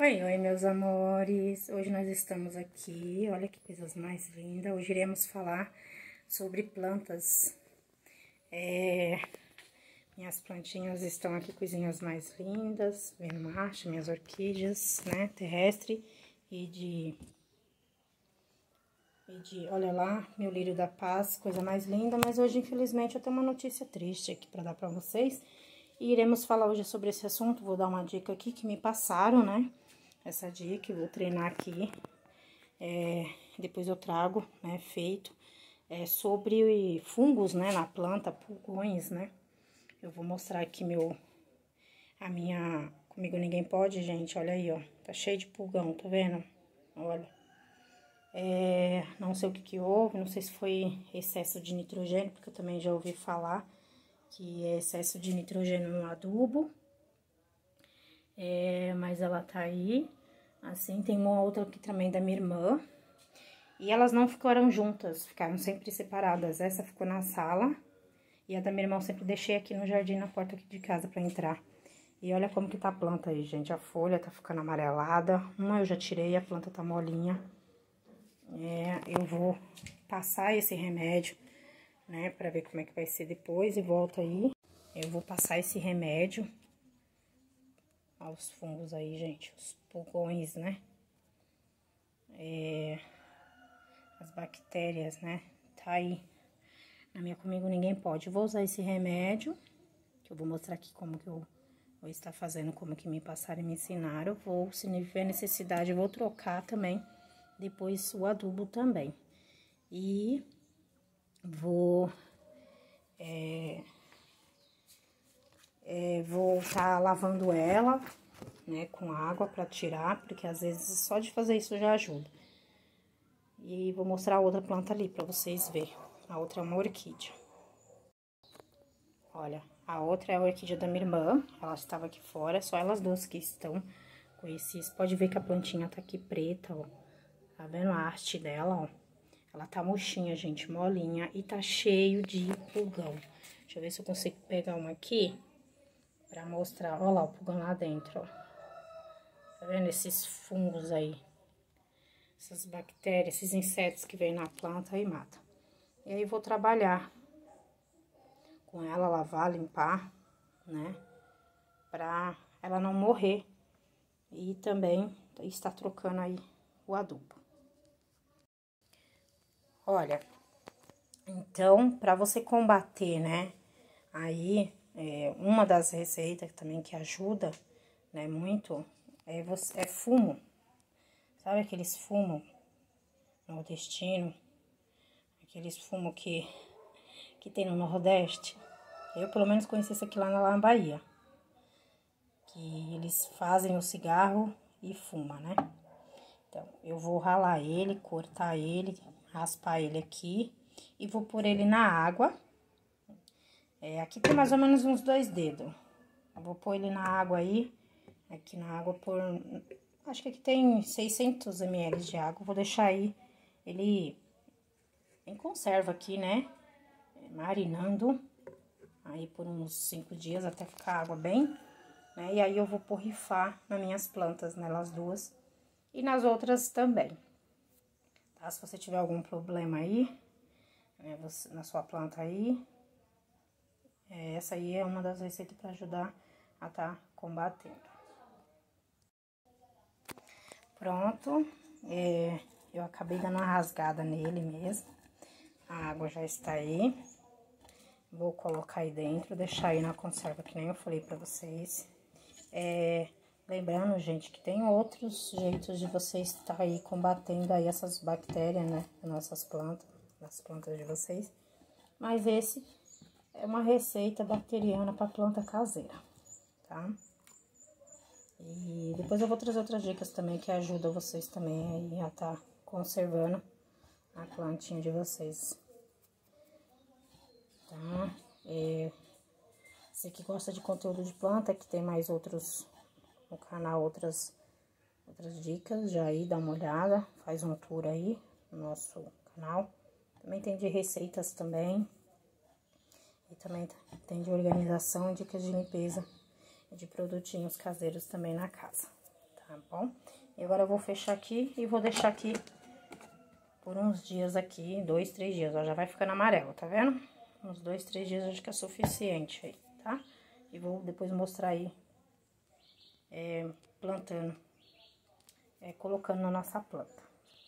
Oi, oi, meus amores! Hoje nós estamos aqui, olha que coisas mais lindas. Hoje iremos falar sobre plantas. Minhas plantinhas estão aqui, coisinhas mais lindas, vendo macho, minhas orquídeas, né, terrestre olha lá, meu lírio da paz, coisa mais linda. Mas hoje, infelizmente, eu tenho uma notícia triste aqui para dar para vocês. E iremos falar hoje sobre esse assunto. Vou dar uma dica aqui que me passaram, né? Essa dica, eu vou treinar aqui. Depois eu trago, né, feito. Sobre fungos, né, na planta, pulgões, né? Eu vou mostrar aqui Comigo Ninguém Pode, gente, olha aí, ó. Tá cheio de pulgão, tá vendo? Olha. Não sei o que houve, não sei se foi excesso de nitrogênio, porque eu também já ouvi falar que é excesso de nitrogênio no adubo. Mas ela tá aí. Assim, tem uma outra aqui também da minha irmã. E elas não ficaram juntas, ficaram sempre separadas. Essa ficou na sala. E a da minha irmã eu sempre deixei aqui no jardim, na porta aqui de casa pra entrar. E olha como que tá a planta aí, gente. A folha tá ficando amarelada. Uma eu já tirei, a planta tá molinha. Eu vou passar esse remédio, né, pra ver como é que vai ser depois e volto aí. Eu vou passar esse remédio aos fungos aí, gente, os pulgões, né, as bactérias, né, tá aí. Na minha Comigo Ninguém Pode. Eu vou usar esse remédio, que eu vou mostrar aqui como que eu vou estar fazendo, como que me passaram e me ensinaram. Eu vou, se tiver necessidade, eu vou trocar também, depois o adubo também. E vou estar lavando ela, né, com água pra tirar, porque às vezes só de fazer isso já ajuda. E vou mostrar a outra planta ali pra vocês verem. A outra é uma orquídea. Olha, a outra é a orquídea da minha irmã, ela estava aqui fora, só elas duas que estão com esses. Pode ver que a plantinha tá aqui preta, ó. Tá vendo a haste dela, ó? Ela tá murchinha, gente, molinha, e tá cheio de pulgão. Deixa eu ver se eu consigo pegar uma aqui pra mostrar. Olha lá o pulgão lá dentro, ó. Tá vendo esses fungos aí? Essas bactérias, esses insetos que vêm na planta e mata. E aí, vou trabalhar com ela, lavar, limpar, né? Pra ela não morrer. E também está trocando aí o adubo. Olha, então, pra você combater, né? Aí, uma das receitas também que ajuda, né, muito, é fumo. Sabe aqueles fumos nordestino? Aqueles fumos que tem no Nordeste? Eu, pelo menos, conheci isso aqui lá na Bahia. Que eles fazem o cigarro e fumam, né? Então, eu vou ralar ele, cortar ele, raspar ele aqui e vou pôr ele na água. Aqui tem mais ou menos uns 2 dedos. Eu vou pôr ele na água aí, aqui na água por... Acho que aqui tem 600 ml de água. Vou deixar aí ele em conserva aqui, né? Marinando aí por uns 5 dias até ficar a água bem, né? E aí eu vou borrifar nas minhas plantas, nelas duas, e nas outras também, tá? Se você tiver algum problema aí, né, na sua planta aí, essa aí é uma das receitas para ajudar a tá combatendo. Pronto, eu acabei dando uma rasgada nele mesmo, a água já está aí. Vou colocar aí dentro, deixar aí na conserva, que nem eu falei pra vocês. Lembrando, gente, que tem outros jeitos de vocês estar aí combatendo aí essas bactérias, né, nas nossas plantas, nas plantas de vocês. Mas esse é uma receita bacteriana para planta caseira, tá? E depois eu vou trazer outras dicas também que ajudam vocês também aí a estar conservando a plantinha de vocês, tá? Você que gosta de conteúdo de planta, que tem mais outros no canal, outras dicas, já aí dá uma olhada, faz um tour aí no nosso canal. Também tem de receitas também, e também tem de organização, dicas de limpeza e de produtinhos caseiros também na casa, tá bom? E agora eu vou fechar aqui e vou deixar aqui por uns dias aqui, 2, 3 dias, ó, já vai ficando amarelo, tá vendo? Uns 2, 3 dias acho que é suficiente aí, tá? E vou depois mostrar aí, plantando, colocando na nossa planta.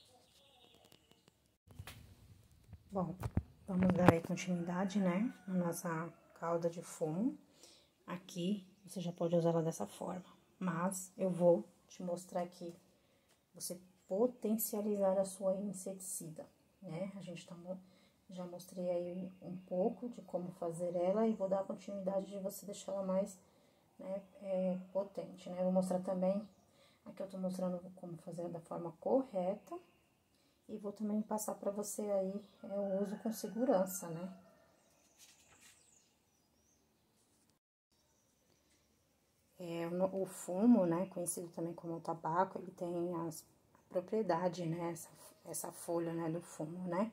Bom, vamos dar aí continuidade, né, na nossa calda de fumo. Aqui, você já pode usar ela dessa forma, mas eu vou te mostrar aqui, você potencializar a sua inseticida, né? Já mostrei aí um pouco de como fazer ela e vou dar a continuidade de você deixar ela mais, né, potente, né? Vou mostrar também, aqui eu tô mostrando como fazer da forma correta e vou também passar para você aí o uso com segurança, né? O fumo, né, conhecido também como tabaco, ele tem a propriedade, né, essa folha, né, do fumo, né?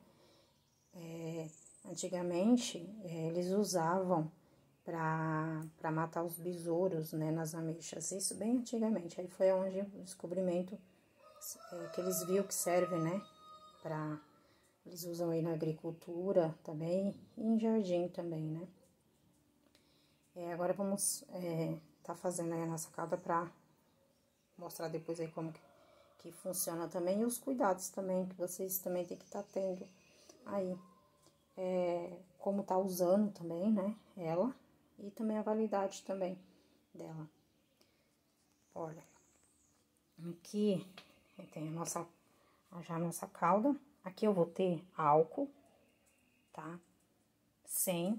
Antigamente, eles usavam para matar os besouros, né, nas ameixas, isso bem antigamente. Aí foi onde o descobrimento que eles viram que serve, né, eles usam aí na agricultura também e em jardim também, né? Agora vamos tá fazendo aí a nossa calda para mostrar depois aí como que funciona também e os cuidados também que vocês também tem que estar tendo aí, como tá usando também, né, ela e também a validade também dela. Olha, aqui tem já a nossa calda. Aqui eu vou ter álcool, tá? 100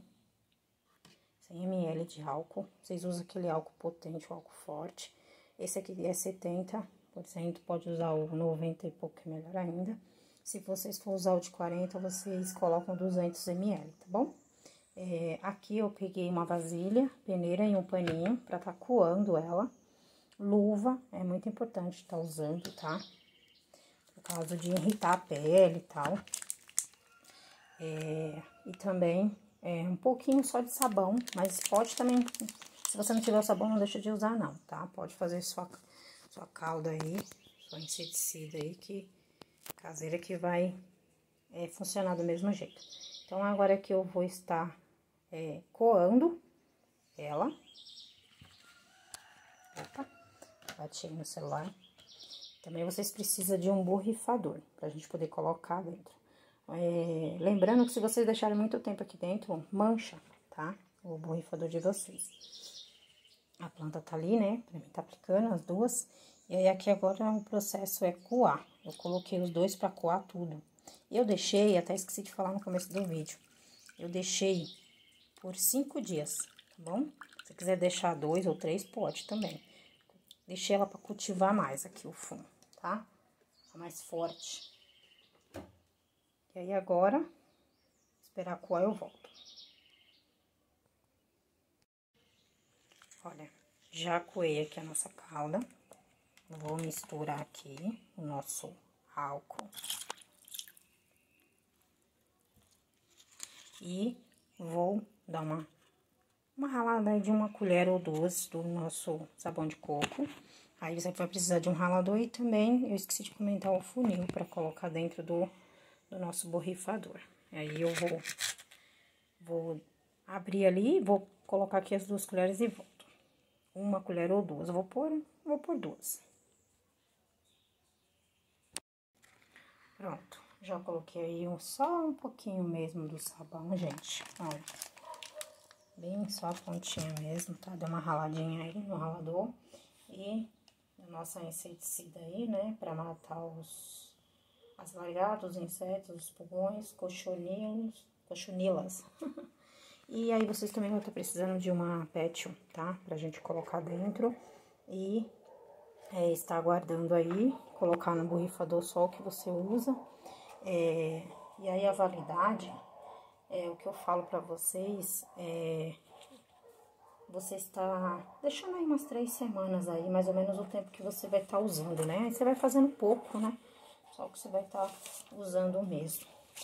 ml de álcool. Vocês usam aquele álcool potente, o álcool forte. Esse aqui é 70%, pode usar o 90 e pouco, que é melhor ainda. Se vocês for usar o de 40, vocês colocam 200 ml, tá bom? Aqui eu peguei uma vasilha, peneira e um paninho pra tá coando ela. Luva, é muito importante tá usando, tá? Por causa de irritar a pele e tal. E também um pouquinho só de sabão, mas pode também, se você não tiver o sabão, não deixa de usar não, tá? Pode fazer sua calda aí, sua inseticida aí, que caseira que vai funcionar do mesmo jeito. Então, agora que eu vou estar coando ela. Opa, bati aí no celular. Também vocês precisam de um borrifador, pra gente poder colocar dentro. Lembrando que se vocês deixarem muito tempo aqui dentro, mancha, tá? O borrifador de vocês. A planta tá ali, né? Pra mim tá aplicando as duas. E aí, aqui agora o processo é coar. Eu coloquei os dois pra coar tudo. Eu deixei, até esqueci de falar no começo do vídeo, eu deixei por 5 dias, tá bom? Se quiser deixar 2 ou 3, pode também. Deixei ela pra cultivar mais aqui o fumo, tá? Fica mais forte. E aí, agora, esperar coar, eu volto. Olha, já coei aqui a nossa calda. Vou misturar aqui o nosso álcool. E vou dar uma ralada aí de 1 colher ou 2 do nosso sabão de coco. Aí você vai precisar de um ralador e também eu esqueci de comentar o funil para colocar dentro do nosso borrifador. Aí eu vou abrir ali, vou colocar aqui as 2 colheres e volto. 1 colher ou 2, eu vou pôr 2. Pronto, já coloquei aí só um pouquinho mesmo do sabão, gente, olha. Bem só a pontinha mesmo, tá? Deu uma raladinha aí no ralador. E a nossa inseticida aí, né? Pra matar as lagartas, os insetos, os pulgões, cochonilas. E aí, vocês também vão estar precisando de uma pétio, tá? Pra gente colocar dentro. E está aguardando aí, colocar no borrifador só o que você usa. E aí, a validade, o que eu falo pra vocês, você está deixando aí umas 3 semanas aí, mais ou menos o tempo que você vai estar usando, né? Aí você vai fazendo pouco, né? Só que você vai estar usando mesmo.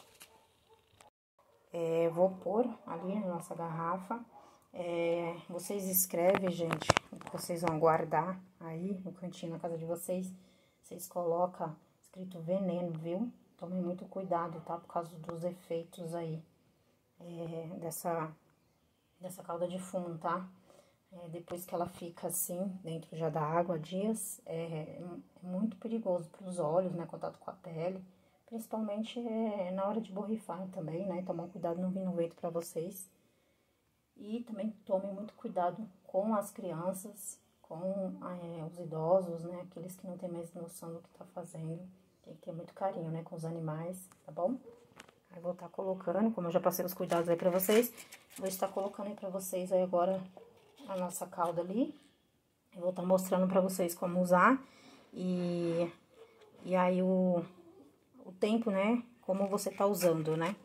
Vou pôr ali na nossa garrafa. Vocês escrevem, gente, o que vocês vão guardar aí no cantinho na casa de vocês, vocês colocam escrito veneno, viu? Tomem muito cuidado, tá? Por causa dos efeitos aí dessa calda de fumo, tá? Depois que ela fica assim, dentro já da água, dias, é muito perigoso para os olhos, né? Contato com a pele. Principalmente na hora de borrifar também, né? Tomar cuidado não vir no vento para vocês. E também tomem muito cuidado com as crianças, com os idosos, né? Aqueles que não têm mais noção do que tá fazendo. Tem que ter muito carinho, né? Com os animais, tá bom? Aí vou estar colocando, como eu já passei os cuidados aí pra vocês, vou estar colocando aí pra vocês aí agora a nossa calda ali. Eu vou estar mostrando pra vocês como usar e aí o tempo, né? Como você tá usando, né?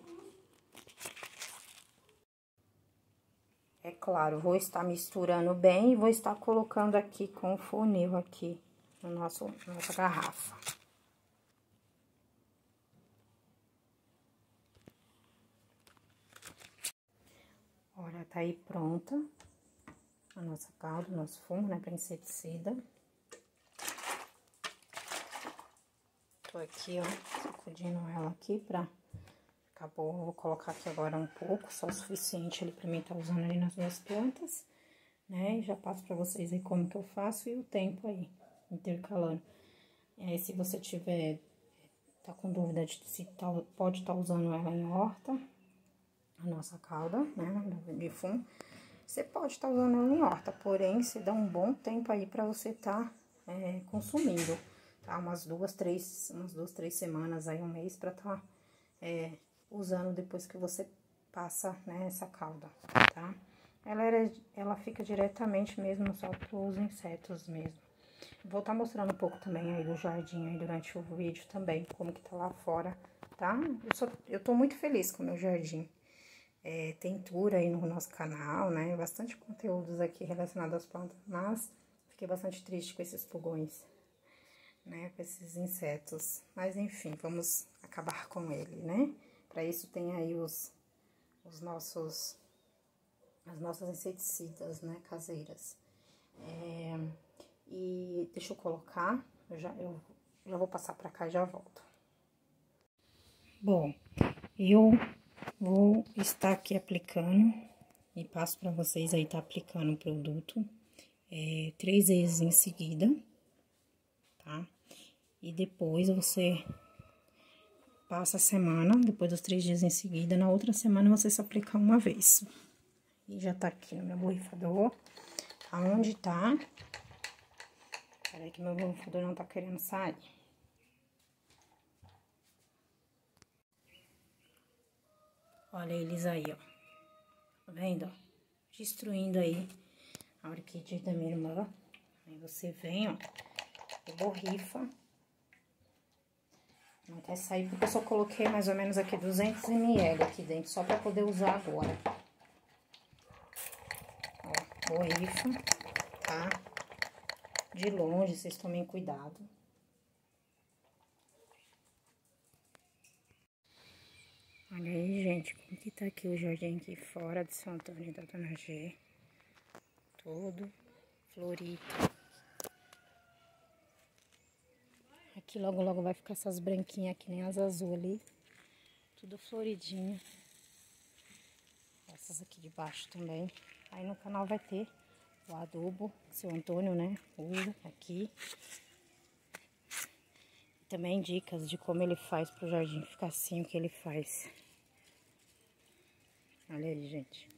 É claro, vou estar misturando bem e vou estar colocando aqui com o funil aqui no nossa garrafa. Olha, tá aí pronta a nossa calda, o nosso fumo, né, para inseticida. Tô aqui, ó, sacudindo ela aqui pra ficar boa. Vou colocar aqui agora um pouco, só o suficiente ali pra mim tá usando ali nas minhas plantas, né? E já passo pra vocês aí como que eu faço e o tempo aí, intercalando. E aí, se você tá com dúvida de se pode estar usando ela em horta, a nossa calda, né, de fumo, você pode estar usando ela em horta, porém, você dá um bom tempo aí pra você tá consumindo, tá? Umas duas, três semanas aí, um mês pra tá usando depois que você passa, né, essa calda, tá? Ela fica diretamente mesmo só pros insetos mesmo. Vou estar mostrando um pouco também aí do jardim aí durante o vídeo também, como que tá lá fora, tá? Eu tô muito feliz com o meu jardim. Tem tour aí no nosso canal, né? Bastante conteúdos aqui relacionados às plantas, mas fiquei bastante triste com esses pulgões, né? Com esses insetos. Mas enfim, vamos acabar com ele, né? Para isso tem aí as nossas inseticidas, né? Caseiras. E deixa eu colocar, eu já vou passar pra cá e já volto. Bom, eu vou estar aqui aplicando e passo pra vocês aí tá aplicando o produto 3 vezes em seguida, tá? E depois você passa a semana, depois dos 3 dias em seguida, na outra semana você só aplicar uma vez. E já tá aqui no meu borrifador, aonde tá... Peraí que meu borrifador não tá querendo sair. Olha eles aí, ó. Tá vendo, ó? Destruindo aí a orquídea da minha irmã. Aí você vem, ó, e borrifa. Não quer sair, porque eu só coloquei mais ou menos aqui 200 ml aqui dentro, só pra poder usar agora. Ó, borrifa, tá? De longe, vocês tomem cuidado. Olha aí, gente, como que tá aqui o jardim aqui fora de São Antônio da Dona G. Todo florido. Aqui logo, logo vai ficar essas branquinhas que nem as azul ali. Tudo floridinho. Essas aqui de baixo também. Aí no canal vai ter o adubo, seu Antônio, né, usa aqui. Também dicas de como ele faz pro jardim ficar assim, o que ele faz. Olha aí, gente.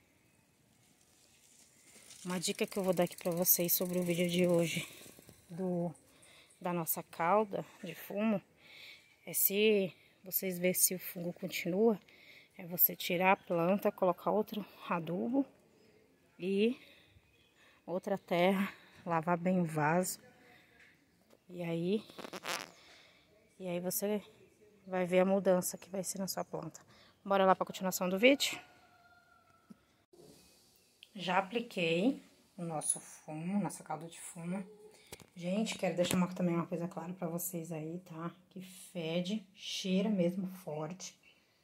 Uma dica que eu vou dar aqui pra vocês sobre o vídeo de hoje da nossa calda de fumo é, se vocês verem se o fungo continua, é você tirar a planta, colocar outro adubo e outra terra, lavar bem o vaso. E aí você vai ver a mudança que vai ser na sua planta. Bora lá para a continuação do vídeo? Já apliquei o nosso fumo, nossa calda de fumo. Gente, quero deixar também uma coisa clara para vocês aí, tá? Que fede, cheira mesmo forte.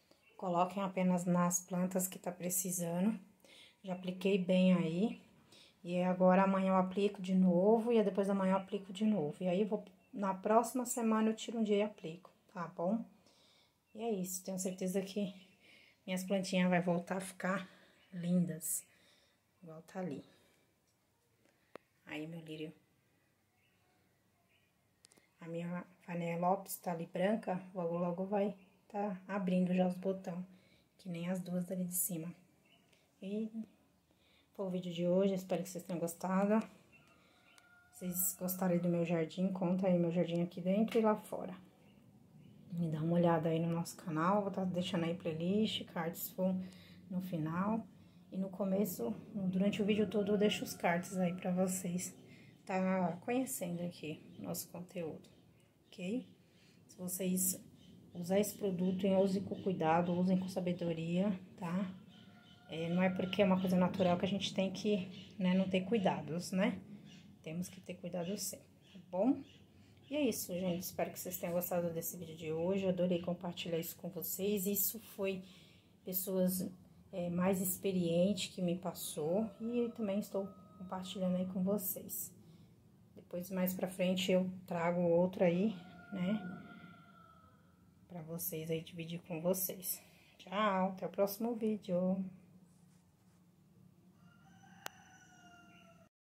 Coloquem apenas nas plantas que tá precisando. Já apliquei bem aí. E agora amanhã eu aplico de novo e depois da manhã eu aplico de novo. E aí, na próxima semana eu tiro um dia e aplico, tá bom? E é isso, tenho certeza que minhas plantinhas vai voltar a ficar lindas, igual tá ali. Aí, meu lírio. A minha Phalaenopsis tá ali branca, logo logo vai tá abrindo já os botões, que nem as duas ali de cima. E foi o vídeo de hoje, espero que vocês tenham gostado. Se vocês gostarem do meu jardim, conta aí meu jardim aqui dentro e lá fora. Me dá uma olhada aí no nosso canal, vou estar deixando aí playlist, cards no final. E no começo, durante o vídeo todo, eu deixo os cards aí pra vocês tá conhecendo aqui o nosso conteúdo, ok? Se vocês usar esse produto, usem com cuidado, usem com sabedoria, tá? Não é porque é uma coisa natural que a gente tem que, né, não ter cuidados, né? Temos que ter cuidado sim, tá bom? E é isso, gente. Espero que vocês tenham gostado desse vídeo de hoje. Eu adorei compartilhar isso com vocês. Isso foi pessoas mais experientes que me passou. E eu também estou compartilhando aí com vocês. Depois, mais pra frente, eu trago outro aí, né? Pra vocês aí, dividir com vocês. Tchau, até o próximo vídeo.